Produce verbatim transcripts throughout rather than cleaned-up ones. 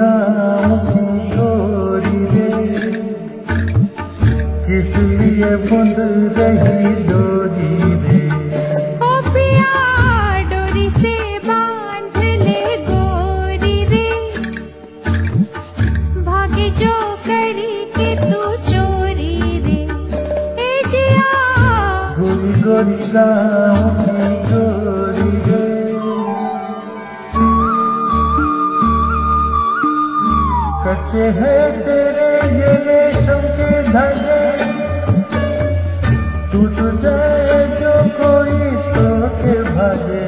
गाँव की गोरी रे, किस लिए बुंद रही डोरी रे। ओ पिया डोरी से बांध ले गोरी रे, भागे जो करी के तू चोरी रे। ए जिया गोरी गोरी गाँव की गोरी रे, कच्चे है तेरे ये रेशम के धागे, तू तो जाए जो कोई तोड़ के भागे।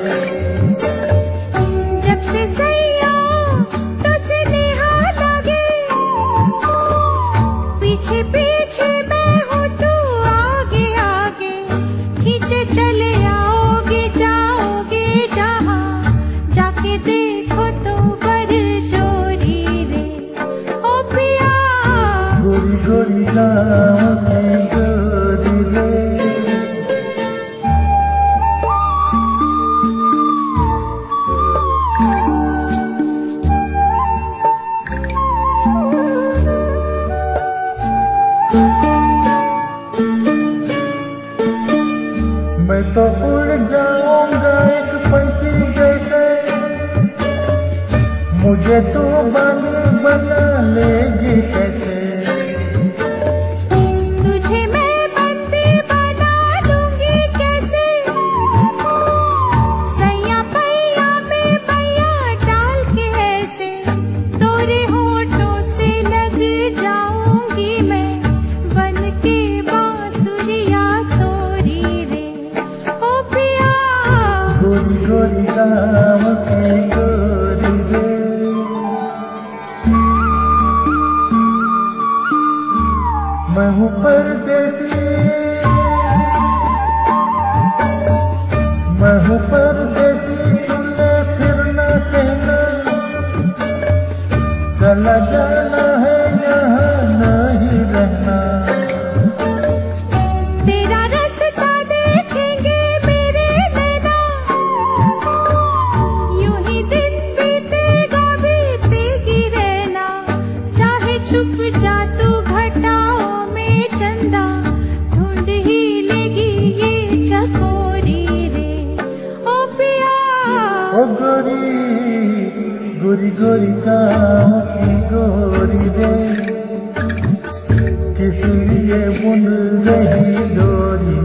जब से सैया तो स्नेहा लगे, पीछे पीछे मैं हूँ तू आगे आगे, खींचे चले आओगे जाओगे जहाँ, जाके देखो तो बर जोरी रे। ओ पिया गोरी गोरी गाँव की गोरी रे, मैं तो उड़ जाऊंगा एक पंछी जैसे, मुझे तू बानी बना लेगी कैसे। तुझे मैं बंदी बना लूंगी कैसे, सैया पैया में पैया डाल के ऐसे, तोरे होठों से लग जाऊंगी मैं, बन के बांसुरिया तोरी रे। ओ पिया गोरी गोरी गाँव की गोरी रे, मैं हूँ परदेसी, मैं हूँ परदेसी, सुन ले फिर न कहना, चला जाना है यहाँ नहीं रहना। तेरा रास्ता देखेंगे मेरे नैना, यूं ही दिन बीतेगा बीतेगी रहना, चाहे छुप जा तू घटाओं में चंदा, ढूंढ ही लेगी ये चकोरी रे। ओ पिया ओ गोरी गोरी गोरी गाँव की गोरी रे, किस लिए बुन रही डोरी